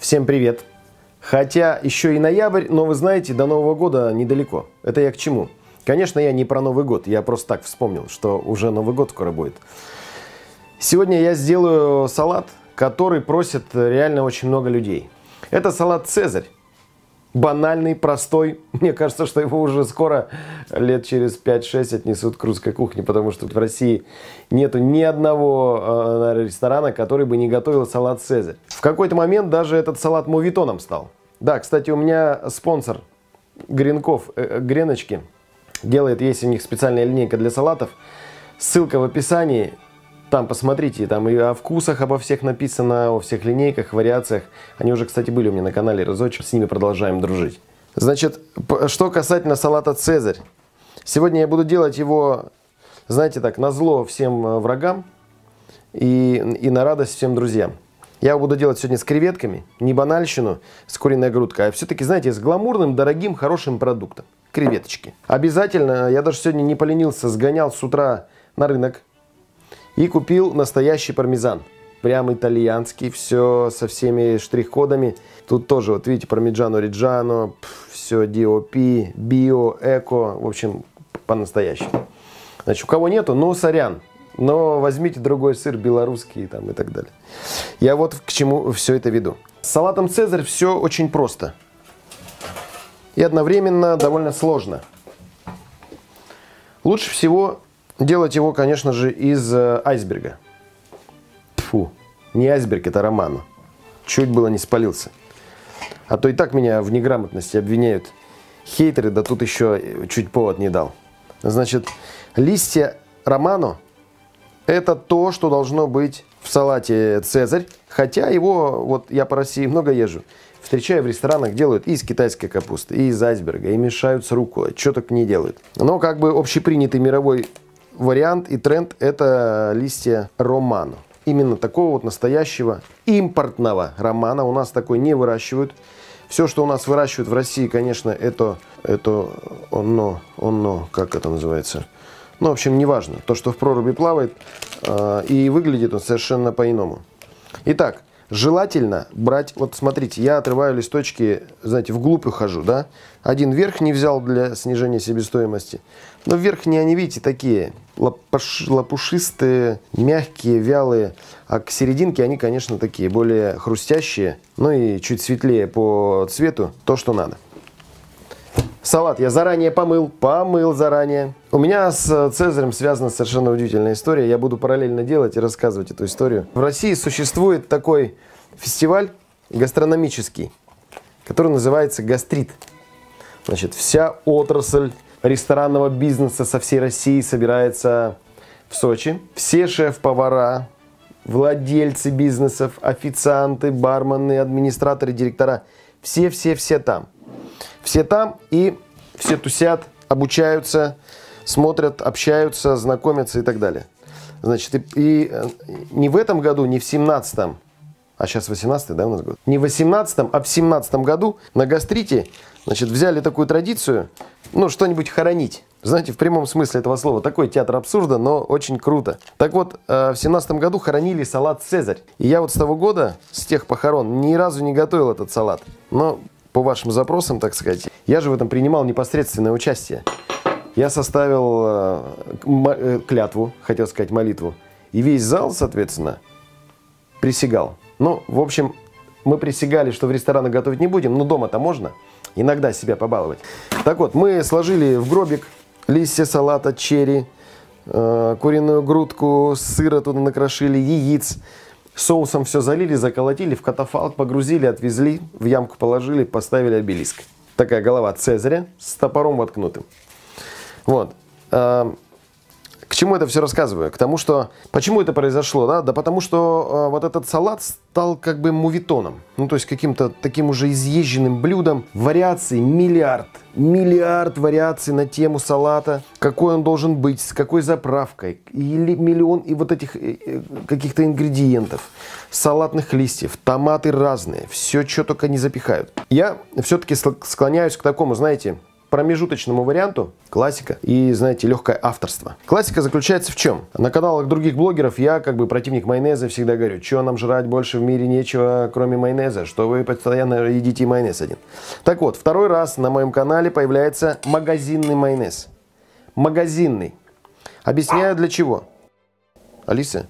Всем привет! Хотя еще и ноябрь, но вы знаете, до Нового года недалеко. Это я к чему? Конечно, я не про Новый год, я просто так вспомнил, что уже Новый год скоро будет. Сегодня я сделаю салат, который просят реально очень много людей. Это салат «Цезарь». Банальный, простой. Мне кажется, что его уже скоро, лет через 5-6, отнесут к русской кухне, потому что в России нету ни одного ресторана, который бы не готовил салат «Цезарь». В какой-то момент даже этот салат мовитоном стал. Да, кстати, у меня спонсор Гренков, Греночки, делает, есть у них специальная линейка для салатов. Ссылка в описании. Там посмотрите, там и о вкусах, обо всех написано, о всех линейках, вариациях. Они уже, кстати, были у меня на канале разочек, с ними продолжаем дружить. Значит, что касательно салата «Цезарь». Сегодня я буду делать его, знаете так, назло всем врагам и на радость всем друзьям. Я его буду делать сегодня с креветками, не банальщину, с куриной грудкой, а все-таки, знаете, с гламурным, дорогим, хорошим продуктом. Креветочки. Обязательно, я даже сегодня не поленился, сгонял с утра на рынок. И купил настоящий пармезан. Прям итальянский, все со всеми штрих-кодами. Тут тоже, вот видите, пармиджано риджано, все DOP, био, эко, в общем, по-настоящему. Значит, у кого нету, ну, сорян. Но возьмите другой сыр, белорусский там и так далее. Я вот к чему все это веду. С салатом «Цезарь» все очень просто. И одновременно довольно сложно. Лучше всего делать его, конечно же, из айсберга. Фу, не айсберг, это романо. Чуть было не спалился. А то и так меня в неграмотности обвиняют хейтеры, да тут еще чуть повод не дал. Значит, листья романо – это то, что должно быть в салате «Цезарь». Хотя его, вот я по России много езжу, встречаю в ресторанах, делают и из китайской капусты, и из айсберга, и мешают с рукколой, что только не делают. Но как бы общепринятый мировой вариант и тренд – это листья романо. Именно такого вот настоящего импортного романо. У нас такой не выращивают. Все, что у нас выращивают в России, конечно, это оно, как это называется? Ну, в общем, неважно. То, что в проруби плавает, и выглядит он совершенно по-иному. Итак, желательно брать, вот смотрите, я отрываю листочки, знаете, вглубь ухожу, да? Один верхний взял для снижения себестоимости. Но верхние, они, видите, такие лопушистые, мягкие, вялые. А к серединке они, конечно, такие более хрустящие. Ну и чуть светлее по цвету, то, что надо. Салат я заранее помыл заранее. У меня с «Цезарем» связана совершенно удивительная история. Я буду параллельно делать и рассказывать эту историю. В России существует такой фестиваль гастрономический, который называется «Гастрит». Значит, вся отрасль ресторанного бизнеса со всей России собирается в Сочи. Все шеф-повара, владельцы бизнесов, официанты, бармены, администраторы, директора. Все там. Все там и все тусят, обучаются, смотрят, общаются, знакомятся и так далее. Значит, и не в этом году, не в 17-м, а сейчас 18-й, да, у нас год? Не в 18-м, а в 17-м году на гастрите, значит, взяли такую традицию, ну, что-нибудь хоронить. Знаете, в прямом смысле этого слова. Такой театр абсурда, но очень круто. Так вот, в 17-м году хоронили салат «Цезарь». И я вот с того года, с тех похорон, ни разу не готовил этот салат. Но по вашим запросам, так сказать, я же в этом принимал непосредственное участие. Я составил клятву, хотел сказать молитву, и весь зал, соответственно, присягал. Ну, в общем, мы присягали, что в ресторанах готовить не будем, но дома-то можно иногда себя побаловать. Так вот, мы сложили в гробик листья салата, черри, куриную грудку, сыра туда накрошили, яиц. Соусом все залили, заколотили, в катафалк погрузили, отвезли, в ямку положили, поставили обелиск. Такая голова «Цезаря» с топором воткнутым. Вот. К чему это все рассказываю? К тому, что... Почему это произошло? Да потому что вот этот салат стал как бы мовитоном. Ну, то есть каким-то таким уже изъезженным блюдом. Вариаций миллиард. Миллиард вариаций на тему салата. Какой он должен быть, с какой заправкой. Или миллион и вот этих каких-то ингредиентов. Салатных листьев. Томаты разные. Все, что только не запихают. Я все-таки склоняюсь к такому, знаете, промежуточному варианту классика и, знаете, легкое авторство. Классика заключается в чем? На каналах других блогеров я, как бы противник майонеза, всегда говорю, что нам жрать больше в мире нечего, кроме майонеза, что вы постоянно едите майонез один. Так вот, второй раз на моем канале появляется магазинный майонез. Магазинный. Объясняю для чего. Алиса,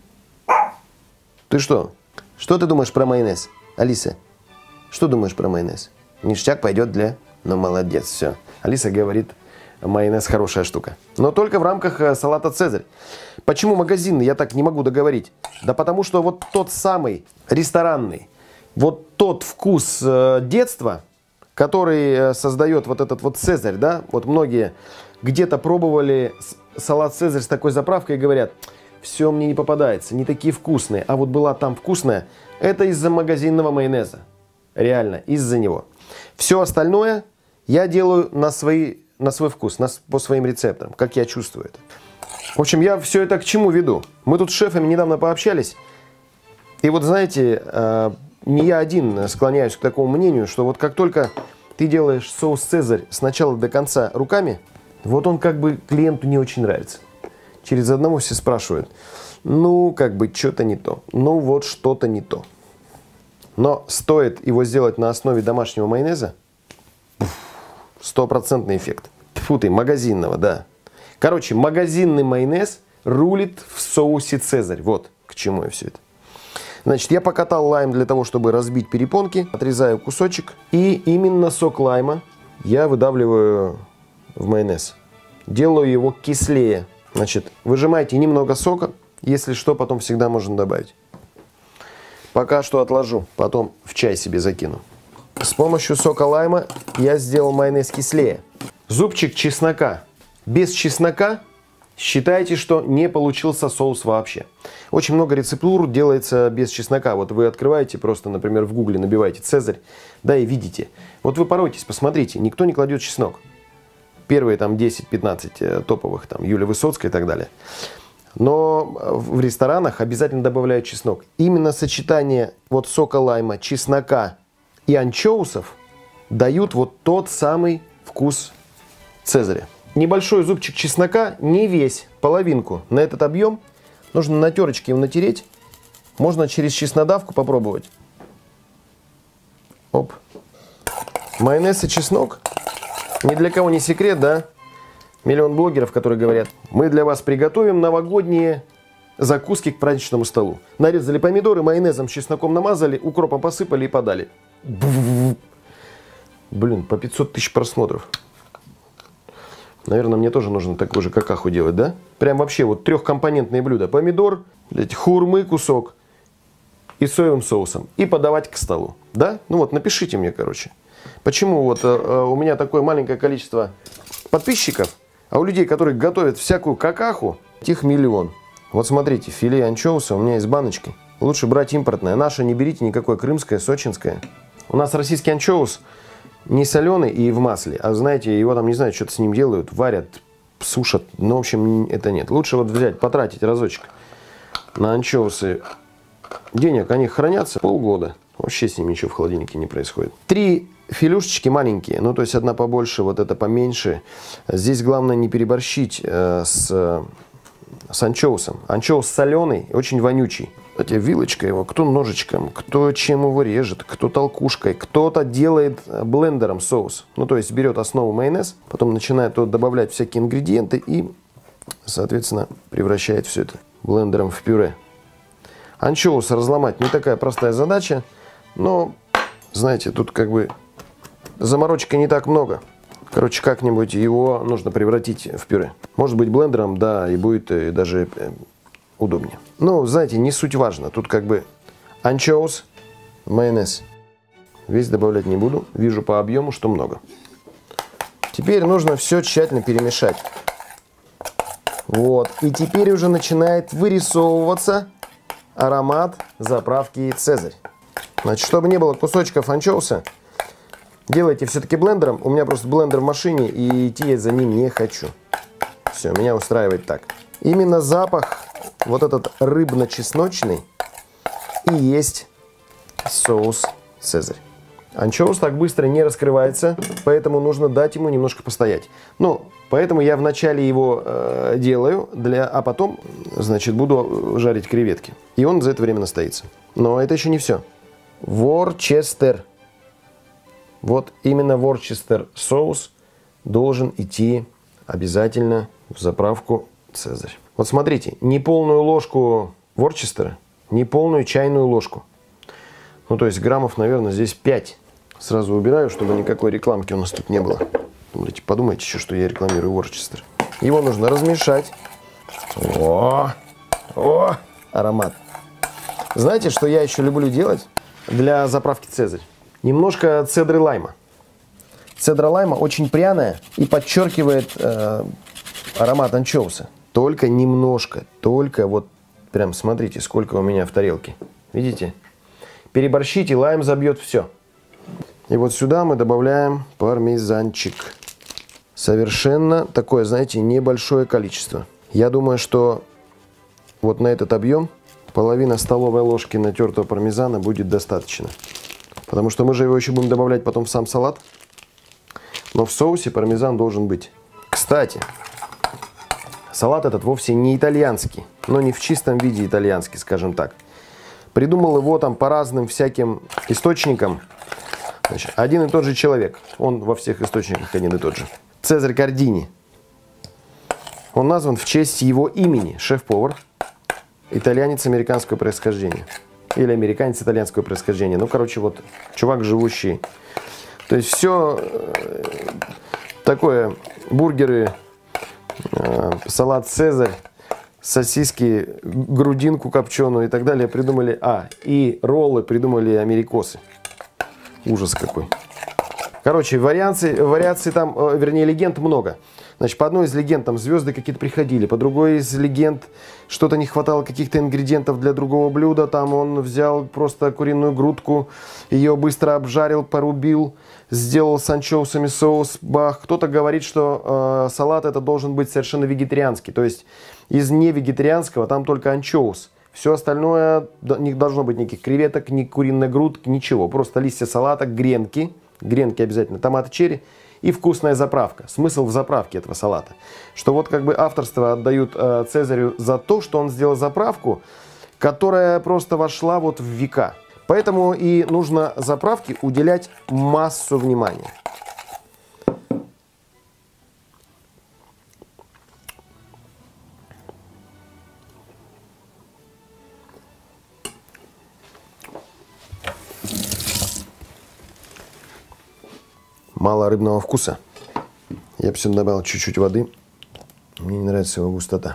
ты что? Что ты думаешь про майонез? Алиса, что думаешь про майонез? Ништяк пойдет для... Ну, молодец, все. Алиса говорит, майонез хорошая штука. Но только в рамках салата «Цезарь». Почему магазинный, я так не могу договорить? Да потому что вот тот самый ресторанный, вот тот вкус детства, который создает вот этот вот «Цезарь», да? Вот многие где-то пробовали салат «Цезарь» с такой заправкой и говорят, все мне не попадается, не такие вкусные. А вот была там вкусная, это из-за магазинного майонеза. Реально, из-за него. Все остальное я делаю на свой вкус, по своим рецептам, как я чувствую это. В общем, я все это к чему веду? Мы тут с шефами недавно пообщались. И вот знаете, не я один склоняюсь к такому мнению, что вот как только ты делаешь соус «Цезарь» с начала до конца руками, вот он как бы клиенту не очень нравится. Через одного все спрашивают, ну как бы что-то не то, ну вот что-то не то. Но стоит его сделать на основе домашнего майонеза, стопроцентный эффект. Тьфу ты, магазинного, да. Короче, магазинный майонез рулит в соусе «Цезарь». Вот к чему я все это. Значит, я покатал лайм для того, чтобы разбить перепонки. Отрезаю кусочек. И именно сок лайма я выдавливаю в майонез. Делаю его кислее. Значит, выжимайте немного сока. Если что, потом всегда можно добавить. Пока что отложу, потом в чай себе закину. С помощью сока лайма я сделал майонез кислее. Зубчик чеснока. Без чеснока считайте, что не получился соус вообще. Очень много рецептур делается без чеснока. Вот вы открываете просто, например, в гугле набиваете «Цезарь», да, и видите. Вот вы поройтесь, посмотрите, никто не кладет чеснок. Первые там 10-15 топовых, там Юлия Высоцкая и так далее. Но в ресторанах обязательно добавляют чеснок. Именно сочетание вот сока лайма, чеснока и анчоусов дают вот тот самый вкус «Цезаря». Небольшой зубчик чеснока, не весь, половинку на этот объем. Нужно на терочке его натереть. Можно через чеснодавку попробовать. Оп. Майонез и чеснок. Ни для кого не секрет, да? Миллион блогеров, которые говорят, мы для вас приготовим новогодние закуски к праздничному столу. Нарезали помидоры, майонезом с чесноком намазали, укропом посыпали и подали. Блин, по 500 тысяч просмотров. Наверное, мне тоже нужно такой же какаху делать, да? Прям вообще вот трехкомпонентные блюда. Помидор, хурмы кусок и соевым соусом. И подавать к столу. Да? Ну вот, напишите мне, короче. Почему вот у меня такое маленькое количество подписчиков, а у людей, которые готовят всякую какаху, их миллион. Вот смотрите, филе анчоуса у меня из баночки. Лучше брать импортное. Наше не берите никакое, крымское, сочинское. У нас российский анчоус не соленый и в масле, а знаете, его там, не знаю, что-то с ним делают, варят, сушат. Ну, в общем, это нет. Лучше вот взять, потратить разочек на анчоусы. Денег, они хранятся полгода. Вообще с ним ничего в холодильнике не происходит. 3 филюшечки маленькие, ну то есть одна побольше, вот эта поменьше. Здесь главное не переборщить с анчоусом. Анчоус соленый, очень вонючий. Хотя вилочкой его, кто ножичком, кто чем его режет, кто толкушкой. Кто-то делает блендером соус. Ну то есть берет основу майонез, потом начинает туда добавлять всякие ингредиенты и, соответственно, превращает все это блендером в пюре. Анчоус разломать не такая простая задача, но, знаете, тут как бы заморочка не так много. Короче, как-нибудь его нужно превратить в пюре. Может быть, блендером, да, и будет даже удобнее. Ну, знаете, не суть важно. Тут как бы анчоус, майонез. Весь добавлять не буду. Вижу по объему, что много. Теперь нужно все тщательно перемешать. Вот. И теперь уже начинает вырисовываться аромат заправки «Цезарь». Значит, чтобы не было кусочков анчоуса, делайте все-таки блендером. У меня просто блендер в машине, и идти я за ним не хочу. Все, меня устраивает так. Именно запах, вот этот рыбно-чесночный, и есть соус «Цезарь». Анчоус так быстро не раскрывается, поэтому нужно дать ему немножко постоять. Ну, поэтому я вначале его делаю, а потом, значит, буду жарить креветки. И он за это время настоится. Но это еще не все. Ворчестер. Вот именно ворчестер соус должен идти обязательно в заправку Цезарь. Вот смотрите, не полную ложку ворчестера, не полную чайную ложку. Ну, то есть граммов, наверное, здесь 5. Сразу убираю, чтобы никакой рекламки у нас тут не было. Подумайте еще, что я рекламирую ворчестер. Его нужно размешать. О, аромат. Знаете, что я еще люблю делать для заправки Цезарь? Немножко цедры лайма. Цедра лайма очень пряная и подчеркивает аромат анчоуса. Только немножко, только вот прям смотрите, сколько у меня в тарелке. Видите? Переборщите, лайм забьет все. И вот сюда мы добавляем пармезанчик. Совершенно такое, знаете, небольшое количество. Я думаю, что вот на этот объем половина столовой ложки натертого пармезана будет достаточно. Потому что мы же его еще будем добавлять потом в сам салат. Но в соусе пармезан должен быть. Кстати, салат этот вовсе не итальянский. Но не в чистом виде итальянский, скажем так. Придумал его там по разным всяким источникам. Значит, один и тот же человек. Он во всех источниках один и тот же. Цезарь Кардини. Он назван в честь его имени. Шеф-повар. Итальянец американского происхождения. Или американец итальянского происхождения. Ну, короче, вот чувак живущий. То есть все такое. Бургеры, салат Цезарь, сосиски, грудинку копченую и так далее придумали. И роллы придумали америкосы. Ужас какой. Короче, вариаций там, вернее, легенд много. Значит, по одной из легенд там звезды какие-то приходили, по другой из легенд что-то не хватало каких-то ингредиентов для другого блюда. Там он взял просто куриную грудку, ее быстро обжарил, порубил, сделал с анчоусами соус, бах. Кто-то говорит, что салат это должен быть совершенно вегетарианский. То есть из невегетарианского там только анчоус. Все остальное, не должно быть никаких креветок, ни куриной грудки, ничего. Просто листья салата, гренки обязательно, томаты черри и вкусная заправка. Смысл в заправке этого салата. Что вот как бы авторство отдают Цезарю за то, что он сделал заправку, которая просто вошла вот в века. Поэтому и нужно заправке уделять массу внимания. Мало рыбного вкуса. Я бы сюда добавил чуть-чуть воды. Мне не нравится его густота.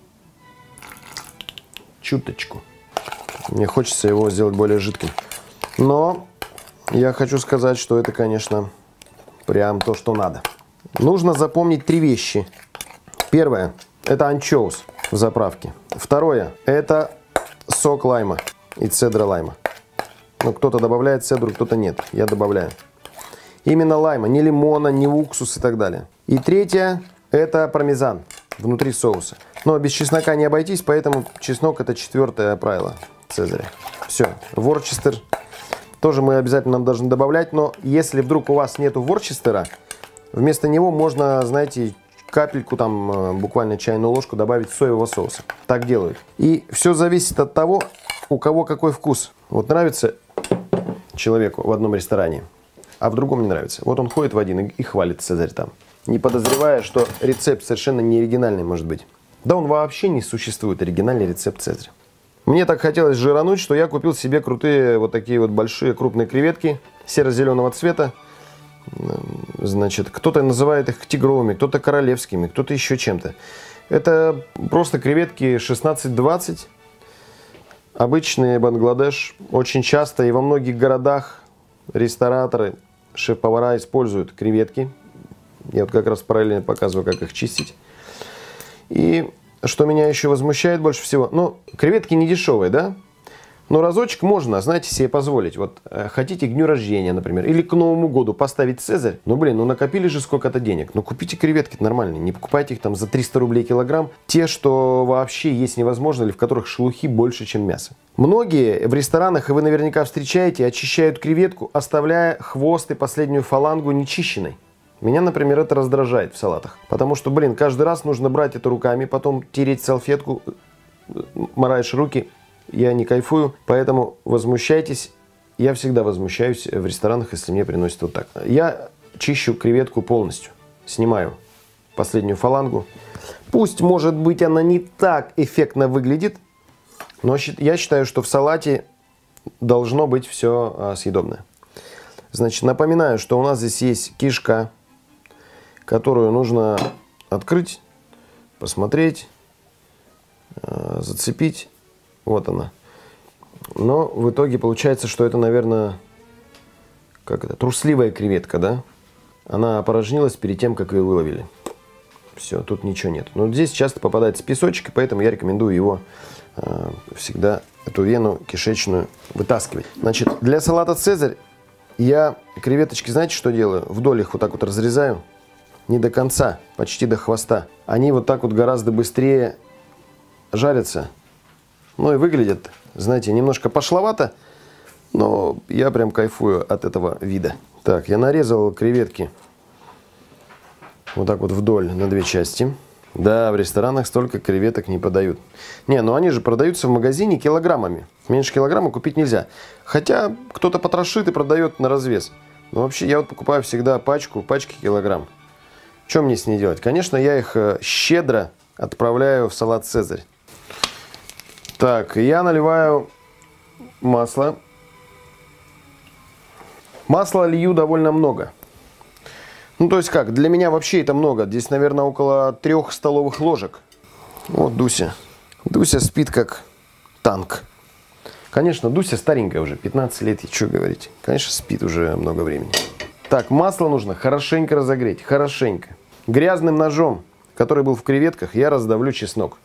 Чуточку. Мне хочется его сделать более жидким. Но я хочу сказать, что это, конечно, прям то, что надо. Нужно запомнить 3 вещи. Первое – это анчоус в заправке. Второе – это сок лайма и цедра лайма. Ну, кто-то добавляет цедру, кто-то нет. Я добавляю. Именно лайма, не лимона, не уксус и так далее. И третье – это пармезан внутри соуса. Но без чеснока не обойтись, поэтому чеснок – это 4-е правило Цезаря. Все, ворчестер тоже мы обязательно должны добавлять. Но если вдруг у вас нету ворчестера, вместо него можно, знаете, капельку, там буквально чайную ложку добавить соевого соуса. Так делают. И все зависит от того, у кого какой вкус. Вот нравится человеку в одном ресторане, а в другом не нравится. Вот он ходит в один и хвалит Цезарь там, не подозревая, что рецепт совершенно не оригинальный может быть. Да он вообще не существует, оригинальный рецепт Цезаря. Мне так хотелось жирануть, что я купил себе крутые вот такие вот большие крупные креветки серо-зеленого цвета. Значит, кто-то называет их тигровыми, кто-то королевскими, кто-то еще чем-то. Это просто креветки 16-20. Обычные Бангладеш. Очень часто и во многих городах рестораторы, шеф-повара используют креветки. Я вот как раз параллельно показываю, как их чистить. И что меня еще возмущает больше всего, ну, креветки не дешевые, да? Но разочек можно, знаете, себе позволить. Вот хотите к дню рождения, например, или к Новому году поставить цезарь. Ну, блин, ну накопили же сколько-то денег. Ну, купите креветки нормальные. Не покупайте их там за 300 рублей килограмм. Те, что вообще есть невозможно, или в которых шелухи больше, чем мясо. Многие в ресторанах, и вы наверняка встречаете, очищают креветку, оставляя хвост и последнюю фалангу нечищенной. Меня, например, это раздражает в салатах. Потому что, блин, каждый раз нужно брать это руками, потом тереть салфетку, мараешь руки. Я не кайфую, поэтому возмущайтесь. Я всегда возмущаюсь в ресторанах, если мне приносят вот так. Я чищу креветку полностью. Снимаю последнюю фалангу. Пусть, может быть, она не так эффектно выглядит, но я считаю, что в салате должно быть все съедобное. Значит, напоминаю, что у нас здесь есть кишка, которую нужно открыть, посмотреть, зацепить. Вот она. Но в итоге получается, что это, наверное, как это, трусливая креветка, да? Она опорожнилась перед тем, как ее выловили. Все, тут ничего нет. Но здесь часто попадается песочек, и поэтому я рекомендую его всегда, эту вену кишечную, вытаскивать. Значит, для салата «Цезарь» я креветочки, знаете, что делаю? Вдоль их вот так вот разрезаю. Не до конца, почти до хвоста. Они вот так вот гораздо быстрее жарятся. Ну и выглядят, знаете, немножко пошловато, но я прям кайфую от этого вида. Так, я нарезал креветки вот так вот вдоль на две части. Да, в ресторанах столько креветок не подают. Не, ну они же продаются в магазине килограммами. Меньше килограмма купить нельзя. Хотя кто-то потрошит и продает на развес. Но вообще я вот покупаю всегда пачки килограмм. Что мне с ней делать? Конечно, я их щедро отправляю в салат «Цезарь». Так, я наливаю масло. Масла лью довольно много. Ну, то есть как, для меня вообще это много. Здесь, наверное, около 3 столовых ложек. Вот Дуся. Дуся спит как танк. Конечно, Дуся старенькая уже, 15 лет, и что говорить. Конечно, спит уже много времени. Так, масло нужно хорошенько разогреть, хорошенько. Грязным ножом, который был в креветках, я раздавлю чеснок.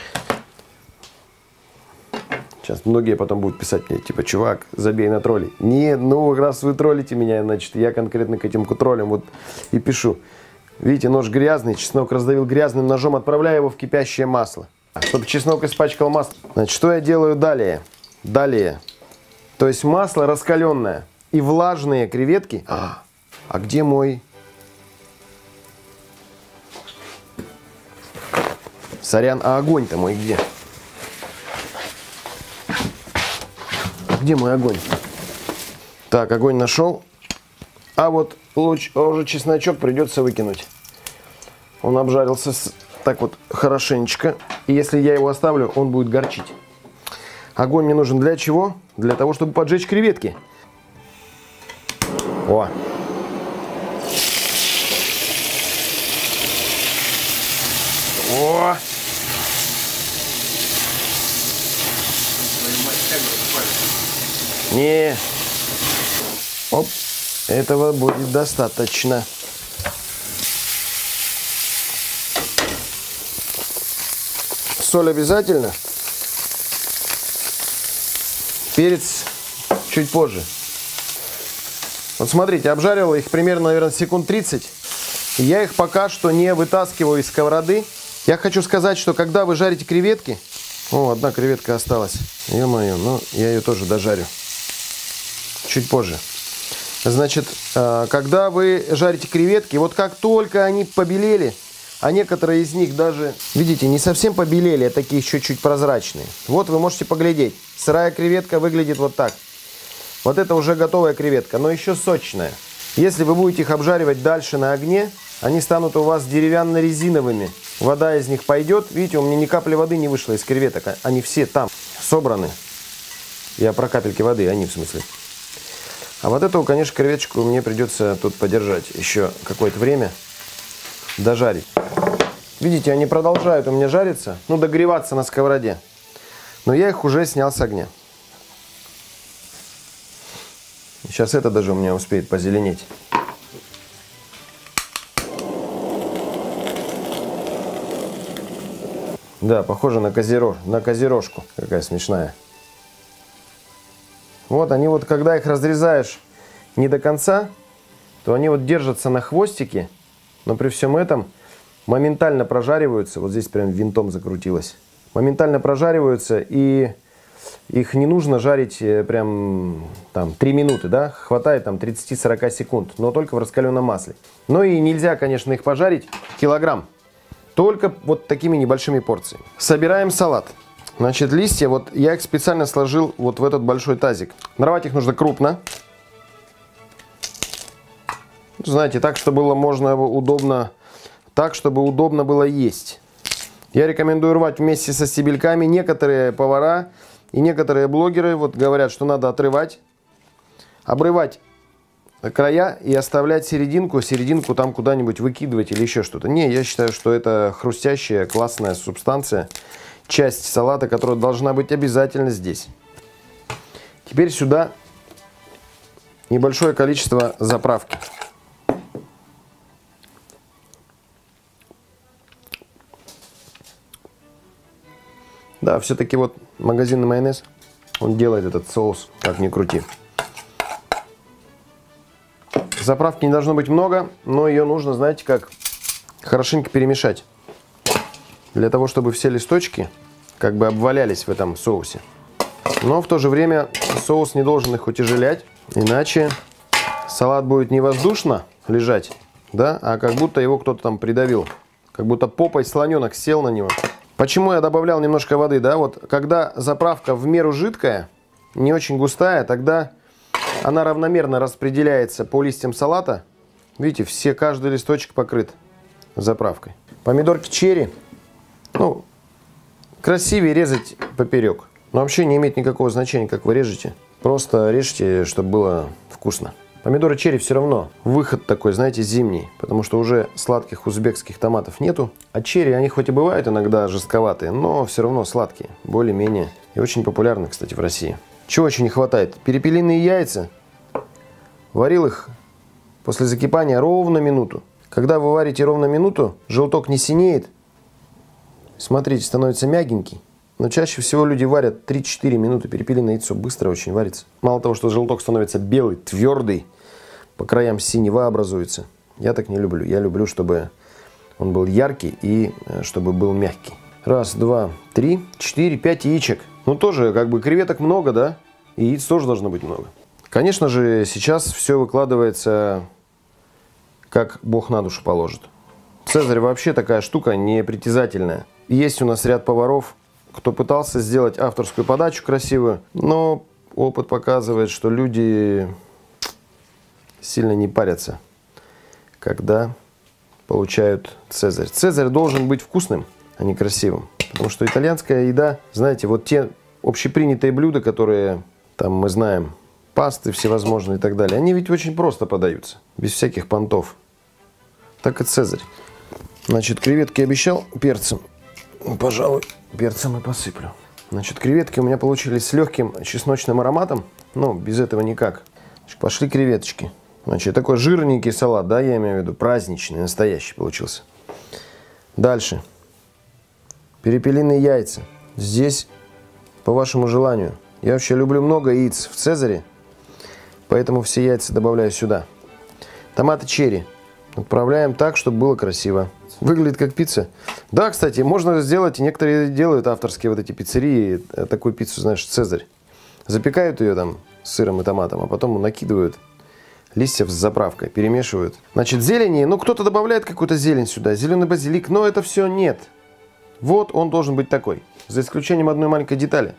Сейчас многие потом будут писать мне, типа, чувак, забей на тролли. Не, ну раз вы троллите меня, значит, я конкретно к этим троллям вот и пишу. Видите, нож грязный, чеснок раздавил грязным ножом, отправляю его в кипящее масло. Чтобы чеснок испачкал масло. Значит, что я делаю далее? Далее. То есть масло раскаленное и влажные креветки. А где мой... Сорян, а огонь-то мой где? Где мой огонь? Так, огонь нашел. А вот уже чесночок придется выкинуть. Он обжарился так вот хорошенечко. И если я его оставлю, он будет горчить. Огонь мне нужен для чего? Для того, чтобы поджечь креветки. О! О! Не. Оп. Этого будет достаточно. Соль обязательно. Перец чуть позже. Вот смотрите, обжарил их примерно, наверное, секунд 30. Я их пока что не вытаскиваю из сковороды. Я хочу сказать, что когда вы жарите креветки... О, одна креветка осталась. Ё-моё, ну я ее тоже дожарю. Чуть позже. Значит, когда вы жарите креветки, вот как только они побелели, а некоторые из них даже, видите, не совсем побелели, а такие еще чуть прозрачные. Вот вы можете поглядеть. Сырая креветка выглядит вот так. Вот это уже готовая креветка, но еще сочная. Если вы будете их обжаривать дальше на огне, они станут у вас деревянно-резиновыми. Вода из них пойдет. Видите, у меня ни капли воды не вышло из креветок. Они все там собраны. Я про капельки воды, они в смысле. А вот эту, конечно, креветочку мне придется тут подержать еще какое-то время. Дожарить. Видите, они продолжают у меня жариться. Ну, догреваться на сковороде. Но я их уже снял с огня. Сейчас это даже у меня успеет позеленеть. Да, похоже на козерожку. Какая смешная. Вот они вот, когда их разрезаешь не до конца, то они вот держатся на хвостике, но при всем этом моментально прожариваются. Вот здесь прям винтом закрутилось. Моментально прожариваются, и их не нужно жарить прям там 3 минуты, да? Хватает там 30-40 секунд, но только в раскаленном масле. Ну и нельзя, конечно, их пожарить килограмм. Только вот такими небольшими порциями. Собираем салат. Значит, листья, вот я их специально сложил вот в этот большой тазик. Нарвать их нужно крупно. Знаете, так, чтобы было удобно было есть. Я рекомендую рвать вместе со стебельками. Некоторые повара и некоторые блогеры вот говорят, что надо отрывать, обрывать края и оставлять серединку там куда-нибудь выкидывать или еще что-то. Не, я считаю, что это хрустящая, классная субстанция, часть салата, которая должна быть обязательно здесь. Теперь сюда небольшое количество заправки. Да, все-таки вот магазинный майонез, он делает этот соус, как ни крути. Заправки не должно быть много, но ее нужно, знаете как, хорошенько перемешать. Для того, чтобы все листочки как бы обвалялись в этом соусе. Но в то же время соус не должен их утяжелять, иначе салат будет не воздушно лежать, да, а как будто его кто-то там придавил. Как будто попой слоненок сел на него. Почему я добавлял немножко воды, да, вот когда заправка в меру жидкая, не очень густая, тогда она равномерно распределяется по листьям салата. Видите, каждый листочек покрыт заправкой. Помидорки черри, ну, красивее резать поперек. Но вообще не имеет никакого значения, как вы режете. Просто режьте, чтобы было вкусно. Помидоры черри все равно выход такой, знаете, зимний, потому что уже сладких узбекских томатов нету. А черри, они хоть и бывают иногда жестковатые, но все равно сладкие, более-менее. И очень популярны, кстати, в России. Чего очень не хватает? Перепелиные яйца. Варил их после закипания ровно минуту. Когда вы варите ровно минуту, желток не синеет. Смотрите, становится мягенький. Но чаще всего люди варят 3-4 минуты. Перепелиное яйцо быстро очень варится. Мало того, что желток становится белый, твердый, по краям синева образуется. Я так не люблю. Я люблю, чтобы он был яркий и чтобы был мягкий. 1, 2, 3, 4, 5 яичек. Ну тоже как бы креветок много, да? И яиц тоже должно быть много. Конечно же, сейчас все выкладывается, как Бог на душу положит. Цезарь вообще такая штука непритязательная. Есть у нас ряд поваров, кто пытался сделать авторскую подачу красивую, но опыт показывает, что люди сильно не парятся, когда получают цезарь. Цезарь должен быть вкусным, а не красивым. Потому что итальянская еда, знаете, вот те общепринятые блюда, которые там мы знаем, пасты всевозможные и так далее, они ведь очень просто подаются, без всяких понтов. Так и цезарь. Значит, креветки обещал перцем. Пожалуй, перцем и посыплю. Значит, креветки у меня получились с легким чесночным ароматом. Ну, без этого никак. Значит, пошли креветочки. Значит, такой жирненький салат, да, я имею в виду, праздничный, настоящий получился. Дальше. Перепелиные яйца. Здесь по вашему желанию. Я вообще люблю много яиц в цезаре, поэтому все яйца добавляю сюда. Томаты черри. Отправляем так, чтобы было красиво. Выглядит как пицца. Да, кстати, можно сделать, некоторые делают авторские вот эти пиццерии, такую пиццу, знаешь, цезарь. Запекают ее там с сыром и томатом, а потом накидывают листьев с заправкой, перемешивают. Значит, зелени, ну кто-то добавляет какую-то зелень сюда, зеленый базилик, но это все нет. Вот он должен быть такой, за исключением одной маленькой детали.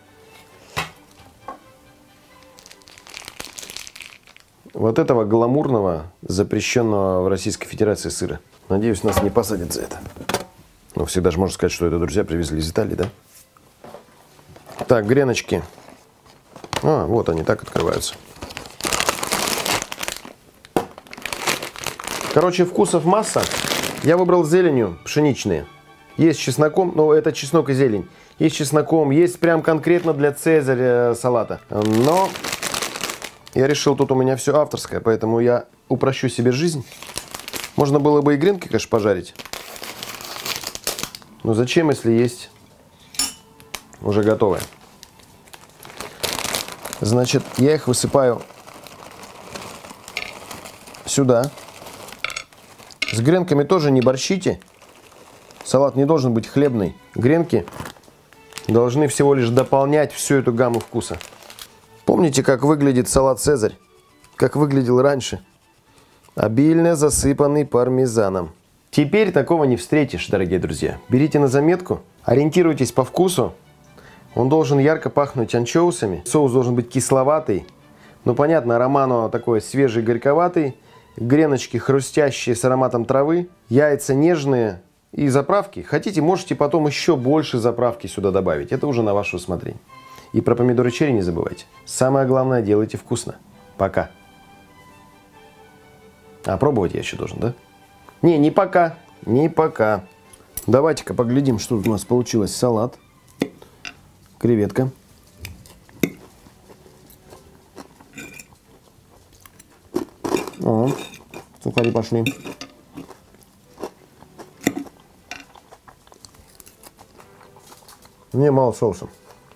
Вот этого гламурного, запрещенного в Российской Федерации сыра. Надеюсь, нас не посадят за это. Ну, всегда же можно сказать, что это друзья привезли из Италии, да? Так, греночки. А, вот они так открываются. Короче, вкусов масса. Я выбрал зеленью пшеничные. Есть с чесноком, но это чеснок и зелень. Есть с чесноком, есть прям конкретно для цезаря салата. Но я решил, тут у меня все авторское, поэтому я упрощу себе жизнь. Можно было бы и гренки, конечно, пожарить. Но зачем, если есть уже готовое? Значит, я их высыпаю сюда. С гренками тоже не борщите. Салат не должен быть хлебный. Гренки должны всего лишь дополнять всю эту гамму вкуса. Помните, как выглядит салат «Цезарь»? Как выглядел раньше? Обильно засыпанный пармезаном. Теперь такого не встретишь, дорогие друзья. Берите на заметку, ориентируйтесь по вкусу. Он должен ярко пахнуть анчоусами. Соус должен быть кисловатый. Ну, понятно, романо такой свежий, горьковатый. Греночки хрустящие с ароматом травы. Яйца нежные. И заправки. Хотите, можете потом еще больше заправки сюда добавить. Это уже на ваше усмотрение. И про помидоры черри не забывайте. Самое главное, делайте вкусно. Пока. А пробовать я еще должен, да? Не пока. Не пока. Давайте-ка поглядим, что тут у нас получилось. Салат. Креветка. О, сухари пошли. Мне мало соуса.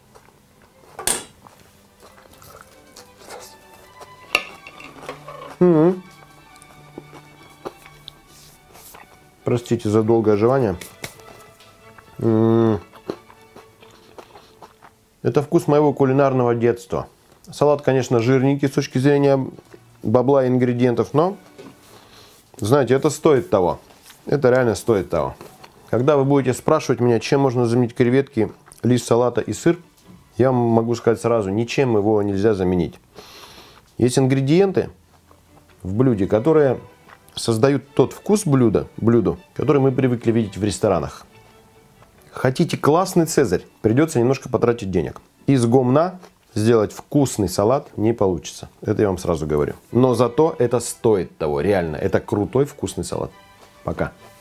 Простите за долгое жевание. Это вкус моего кулинарного детства. Салат, конечно, жирненький с точки зрения бабла и ингредиентов, но, знаете, это стоит того. Это реально стоит того. Когда вы будете спрашивать меня, чем можно заменить креветки, лист салата и сыр, я могу сказать сразу, ничем его нельзя заменить. Есть ингредиенты в блюде, которые создают тот вкус блюду, который мы привыкли видеть в ресторанах. Хотите классный «Цезарь», придется немножко потратить денег. Из гомна сделать вкусный салат не получится. Это я вам сразу говорю. Но зато это стоит того, реально. Это крутой вкусный салат. Пока.